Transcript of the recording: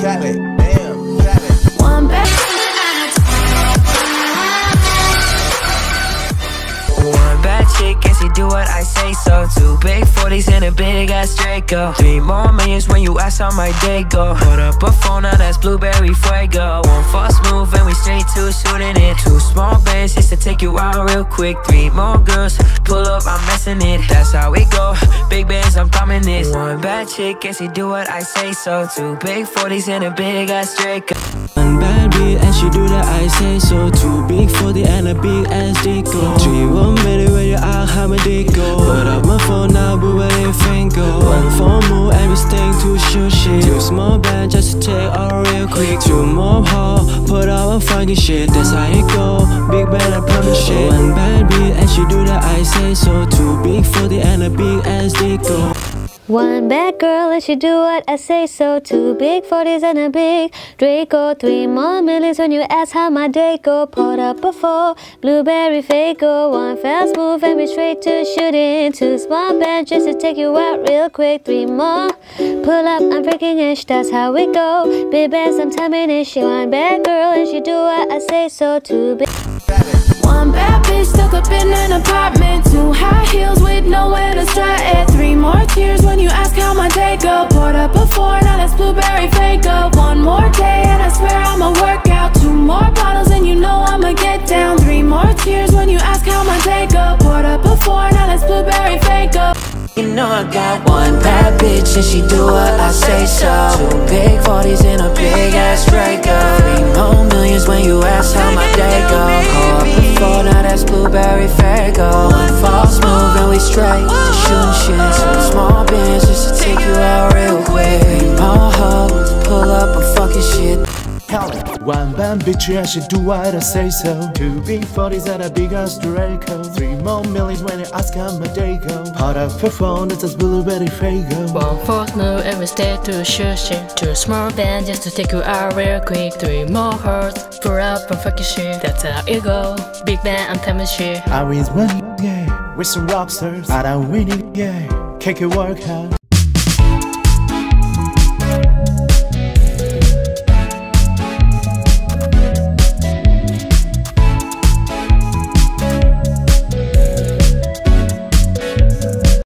One bad. One bad chick, and she do what I say so. 2 big 40s and a big ass Draco. 3 more millions when you ask how my day go. Put up a phone, now that's blueberry Faygo. 1 false move and we straight to shooting it. 2 small bands just to take you out real quick. 3 more girls, pull up, I'm messing it. That's how we go, big bands, I'm thumbing this. One bad chick, and she do what I say so. 2 big 40s and a big ass Draco. One bad bitch and she do that I say so. 2 big 40 and a big ass Draco. 3 1 minute when you out how my day go. Put up my phone now, but where they Faygo. 1 phone move and we stay to shoot shit. 2 small band just to take all real quick. 2 more haul, put out a funky shit. That's how it go, big band I promise shit. One bad bitch and she do that I say so. 2 big 40 and a big ass Draco. One bad girl and she do what I say so. 2 big 40s and a big Draco. 3 more millions when you ask how my day go. Put up a 4 blueberry Faygo. 1 fast move and we straight to shooting. 2 small bands just to take you out real quick. 3 more pull up, I'm freaking ish. That's how we go, big bands, I'm timing it. She one bad girl and she do what I say so. 2 big. One bad bitch stuck up in an apartment. 2 high heels with nowhere to start at. 3 more tears when you ask how my day go. Poured up a 4, now that's blueberry Faygo. 1 more day and I swear I'ma work out. 2 more bottles and you know I'ma get down. 3 more tears when you ask how my day go. Poured up a 4, now that's blueberry Faygo. You know I got one bad bitch and she do what I say so. 2 big 40s and a big ass Draco. 3 more millions when you ask how my day go. Pour up a 4, now that's blueberry Faygo. 1 false move and we straight to shooting shit. 2 small bands just to take you out real quick. 3 more hoes, pull up and fucking shit. One bad bitch and she do what I say so. 2 big 40s and a big ass Draco. 3 more millions when you ask how my day go. Put up a phone, that's a blueberry Faygo. 1 false move and we stay to shoot shit. 2 small band just to take you out real quick. 3 more hearts, pull up and fucking shit. That's how it go, big band, I'm timing shit. I win money, yeah, with some rock stars. I don't win it, yeah, kick it work hard.